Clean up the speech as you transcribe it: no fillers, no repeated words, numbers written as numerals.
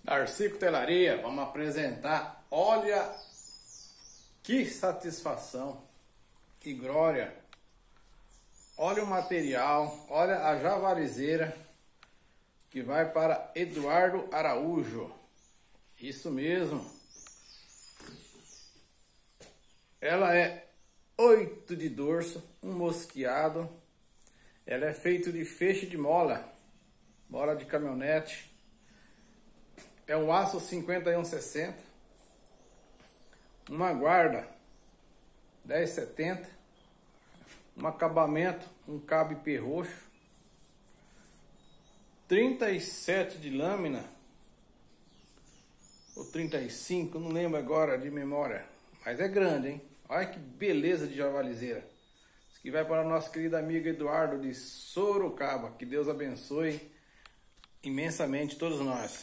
Darcy Cutelaria, vamos apresentar. Olha que satisfação, que glória. Olha o material, olha a javalizeira que vai para Eduardo Araújo. Isso mesmo. Ela é 8 de dorso, um mosqueado. Ela é feita de feixe de mola de caminhonete. É um aço 5160. Uma guarda 1070. Um acabamento, um cabo IP roxo. 37 de lâmina. Ou 35, não lembro agora de memória. Mas é grande, hein? Olha que beleza de javalizeira. Isso aqui vai para o nosso querido amigo Eduardo de Sorocaba. Que Deus abençoe imensamente todos nós.